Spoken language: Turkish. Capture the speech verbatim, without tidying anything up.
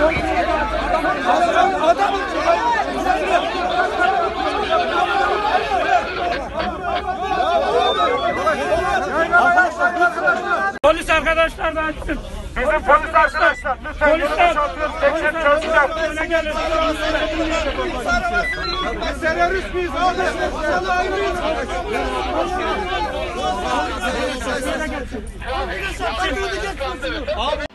Polis arkadaşlar da açsın. Bizim polis arkadaşlar lütfen Polisler tekrar çözeceğim. öne gelin. Biz terörist miyiz abi? Sana ayrıyız. Abi